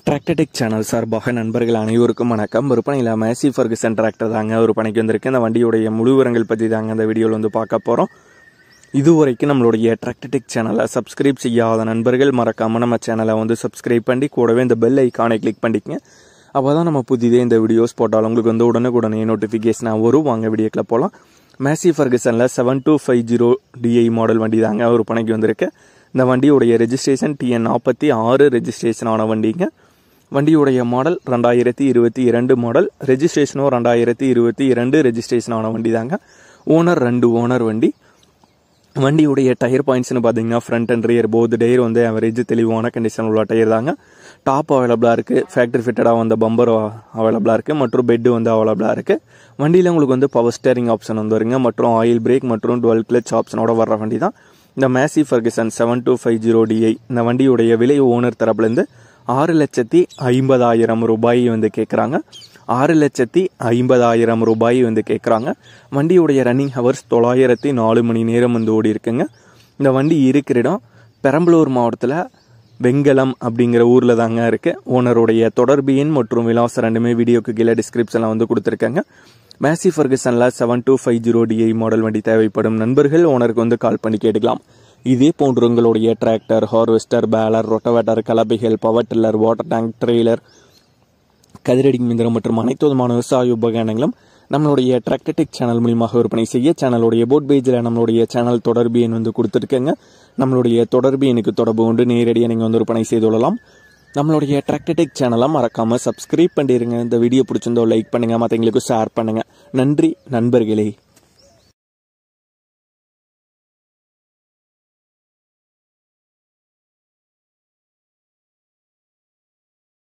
Tractor Tech channel சார்பாக நண்பர்கள் அனைவருக்கும் வணக்கம். விற்பனையில் மேசி ஃபர்குசன் டிராக்டர் தாங்க விற்பனைக்கு வந்திருக்கு. இந்த வண்டியுடைய முழு விவரங்கள் பற்றி தாங்க இந்த வீடியோவில் வந்து பார்க்க போகிறோம். இதுவரைக்கும் நம்மளுடைய டிராக்டர்டெக் சேனலை சப்ஸ்கிரைப் செய்யாத நண்பர்கள் மறக்காமல் நம்ம சேனலை வந்து சப்ஸ்கிரைப் பண்ணி கூடவே இந்த பெல் ஐக்கானை கிளிக் பண்ணிக்கங்க. அப்போ தான் நம்ம புதிதே இந்த வீடியோஸ் போட்டாலும் உங்களுக்கு வந்து உடனே நோட்டிஃபிகேஷனாக வரும். வாங்க வீடியோக்கில் போகலாம். மேசி ஃபர்குசனில் 7250 DI மாடல் வண்டி தாங்க விற்பனைக்கு வந்திருக்கு. இந்த வண்டியுடைய ரெஜிஸ்ட்ரேஷன் TN46 ரெஜிஸ்ட்ரேஷன் ஆன வண்டிங்க. வண்டியுடைய மாடல் 2022 மாடல், ரெஜிஸ்ட்ரேஷனும் 2022 ரெஜிஸ்ட்ரேஷன் ஆன வண்டி தாங்க. ஓனர் 2 ஓனர் வண்டி. வண்டியுடைய டயர் பாயிண்ட்ஸ்னு பார்த்தீங்கன்னா front and rear both tyre வந்து அவரேஜ் தெளிவான கண்டிஷன் உள்ள டயர் தாங்க. டாப் அவைலபிளாக இருக்குது, ஃபேக்ட்ரி ஃபிட்டடாக வந்த பம்பர் அவைலபிளாக இருக்குது மற்றும் பெட்டு வந்து அவைலபிளாக இருக்குது. வண்டியில் உங்களுக்கு வந்து பவர் ஸ்டேரிங் ஆப்ஷன் வந்து வருங்க மற்றும் ஆயில் பிரேக் மற்றும் டுவெல் கிளச் ஆப்ஷனோட வர்ற வண்டி தான் இந்த மேசி ஃபர்குசன் 7250 DI. இந்த வண்டியுடைய விலை ஓனர் தரப்புலேருந்து 6,50,000 ரூபாய் வந்து கேட்குறாங்க. 6,50,000 ரூபாய் வந்து கேட்குறாங்க. வண்டியுடைய ரன்னிங் ஹவர்ஸ் 904 மணி நேரம் வந்து ஓடி இருக்குங்க. இந்த வண்டி இருக்கிற இடம் பெரம்பலூர் மாவட்டத்தில் வெங்கலம் அப்படிங்கிற ஊரில் தாங்க இருக்குது. ஓனருடைய தொடர்பு எண் மற்றும் விலாசம் ரெண்டுமே வீடியோக்கு கீழே டிஸ்கிரிப்ஷனில் வந்து கொடுத்துருக்காங்க. மேசி ஃபர்குசனில் 7250 DI மாடல் வண்டி தேவைப்படும் நண்பர்கள் ஓனருக்கு வந்து கால் பண்ணி கேட்டுக்கலாம். இதே போன்று உங்களுடைய டிராக்டர், ஹார்வெஸ்டர், பேலர், ரொட்டவேட்டர், கலப்பைகள், power tiller, water tank, trailer, கதிரடி மிந்திரம் மற்றும் அனைத்து விதமான விவசாய உபகரணங்களும் நம்மளுடைய டிராக்டர்டெக் சேனல் மூலியமாக விற்பனை செய்ய சேனலுடைய போட் பேஜில் நம்மளுடைய சேனல் தொடர்பு எண் வந்து கொடுத்துருக்கேங்க. நம்மளுடைய தொடர்பு எண்ணுக்கு தொடர்பு கொண்டு நேரடியாக நீங்கள் வந்து விற்பனை செய்து கொள்ளலாம். நம்மளுடைய டிராக்டர்டெக் சேனலை மறக்காமல் சப்ஸ்கிரைப் பண்ணிடுங்க. இந்த வீடியோ பிடிச்சிருந்தோ லைக் பண்ணுங்கள், மற்றவங்களுக்கு ஷேர் பண்ணுங்கள். நன்றி நண்பர்களே.